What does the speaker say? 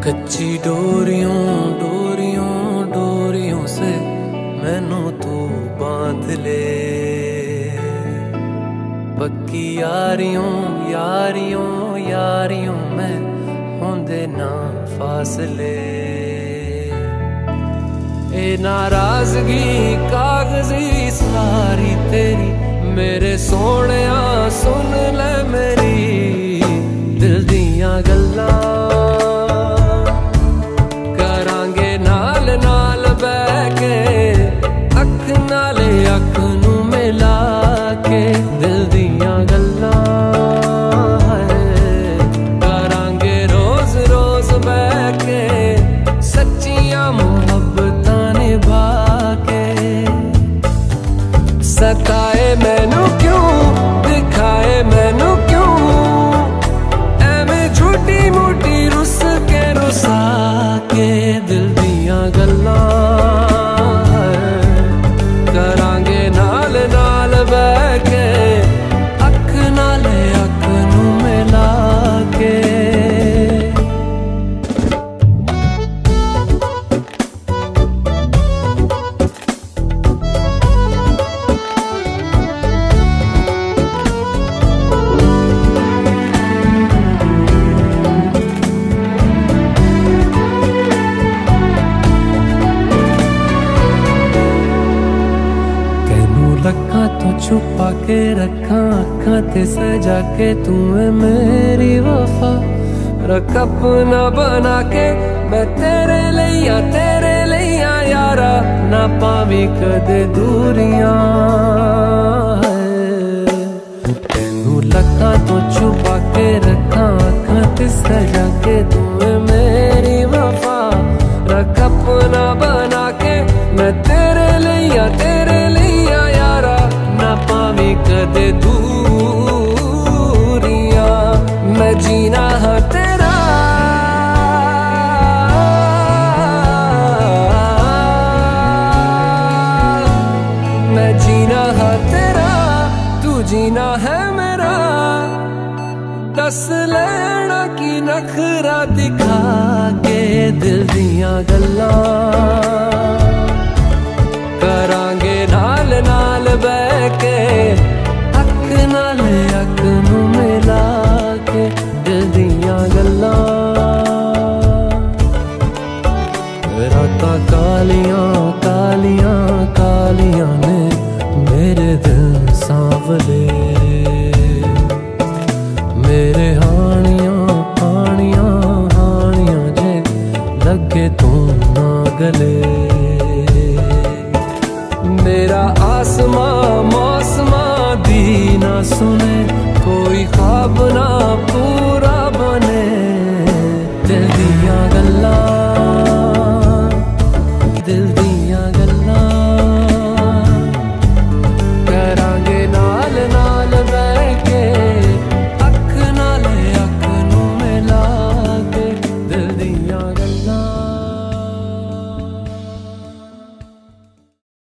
कच्ची डोरियों डोरियों डोरियों से मैनू तू बांध ले, पक्की यारियों यारियों यारियों में होंदे ना फासले। ए नाराजगी कागजी सारी तेरी मेरे सोहणिया सुन ले मेरी दिल दियां गल्लां, करांगे नाल नाल बैठ के अख नाले अख नू मिला के दिल दियां गल्लां करांगे रोज रोज बैठ के सच्चियां मुहब्बतां निभा के। सताए मैनू क्यों दिखाए मैनू क्यों एवें झूठी मूठी रुस के रुसा के दिल दियां गल्लां करांगे नाल नाल बैठ के अख नाले अख नू मिला के। रखा तो छुपा के रखा अखा ते सजा के तू है मेरी वफा, रख अपना बना के मैं तेरे लिया यारा ना पावी कदे दूरियां। तेनू लखा तो छुपा के रखा अखा ते सजा के तू है मेरी वफा, रख अपना बना के मैं तेरे लिया यारा ना पावी कदे दूरियां। मैं जीना है तेरा मैं जीना है तेरा तू जीना है मेरा, दस लेना की नखरा दिखा के दिल दियां गल्लां करांगे नाल नाल बैठ के अख नाल अख नू मिला के दिल दियां गल्लां। रातां कालियां कालियां कालियां ने मेरे दिल सांवले, मेरे हानियां हानियां हानियां जे लगे तू ना गले। मेरा आसमां मौसमां दी ना सुने कोई ख्वाब ना